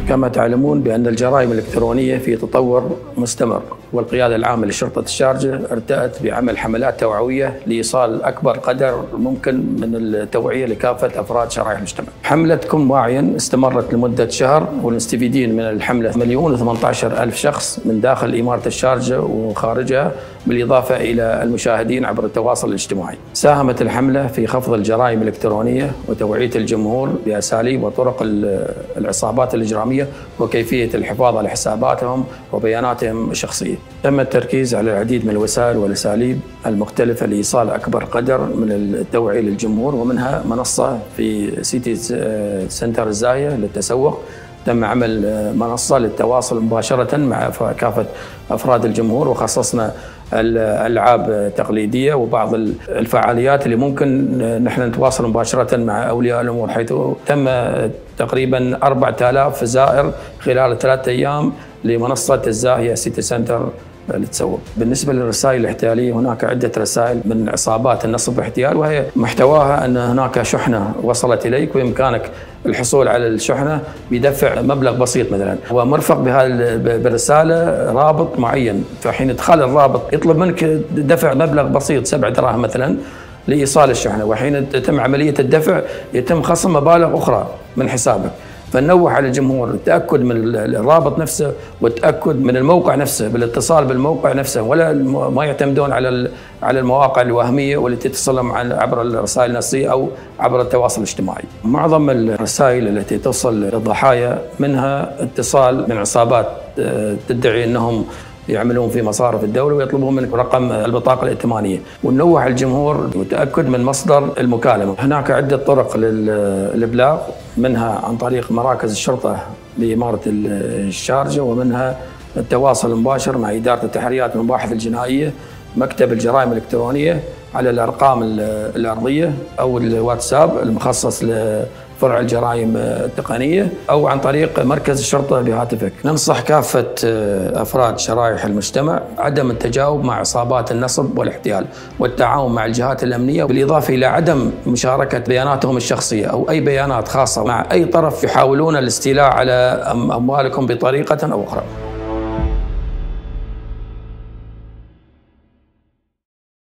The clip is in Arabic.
كما تعلمون بأن الجرائم الإلكترونية في تطور مستمر، والقيادة العامة لشرطة الشارجة ارتأت بعمل حملات توعوية لإيصال أكبر قدر ممكن من التوعية لكافة أفراد شرائح المجتمع. حملة كن واعياً استمرت لمدة شهر، والمستفيدين من الحملة 1,018,000 شخص من داخل إمارة الشارجة وخارجها، بالإضافة إلى المشاهدين عبر التواصل الاجتماعي. ساهمت الحملة في خفض الجرائم الإلكترونية وتوعية الجمهور بأساليب وطرق العصابات الإجرامية وكيفية الحفاظ على حساباتهم وبياناتهم الشخصية. تم التركيز على العديد من الوسائل والأساليب المختلفة لإيصال أكبر قدر من التوعية للجمهور، ومنها منصة في سيتي سنتر الزاهية للتسوق. تم عمل منصة للتواصل مباشرة مع كافة أفراد الجمهور، وخصصنا الألعاب تقليدية وبعض الفعاليات اللي ممكن نحن نتواصل مباشرة مع أولياء الأمور، حيث تم تقريبا 4000 زائر خلال 3 أيام لمنصة الزاهية سيتي سنتر للتسوق. بالنسبة للرسائل الاحتيالية، هناك عدة رسائل من عصابات النصب والاحتيال، وهي محتواها أن هناك شحنة وصلت إليك وبإمكانك الحصول على الشحنة بدفع مبلغ بسيط مثلا، ومرفق بالرسالة رابط معين، فحين إدخال الرابط يطلب منك دفع مبلغ بسيط 7 دراهم مثلا لإيصال الشحنة، وحين تتم عملية الدفع يتم خصم مبالغ أخرى من حسابك. فنوه على الجمهور التأكد من الرابط نفسه والتأكد من الموقع نفسه بالاتصال بالموقع نفسه، ولا ما يعتمدون على المواقع الوهمية والتي تصلهم عبر الرسائل النصية أو عبر التواصل الاجتماعي. معظم الرسائل التي توصل للضحايا منها اتصال من عصابات تدعي أنهم يعملون في مصارف الدولة ويطلبون منك رقم البطاقة الائتمانية، وننوه على الجمهور وتأكد من مصدر المكالمة. هناك عدة طرق للإبلاغ، منها عن طريق مراكز الشرطة بإمارة الشارجة، ومنها التواصل المباشر مع إدارة التحريات والمباحث الجنائية، مكتب الجرائم الإلكترونية على الأرقام الأرضية أو الواتساب المخصص فرع الجرائم التقنية، أو عن طريق مركز الشرطة بهاتفك. ننصح كافة أفراد شرائح المجتمع عدم التجاوب مع عصابات النصب والاحتيال، والتعاون مع الجهات الأمنية، بالإضافة إلى عدم مشاركة بياناتهم الشخصية أو أي بيانات خاصة مع أي طرف يحاولون الاستيلاء على أموالكم بطريقة أو أخرى.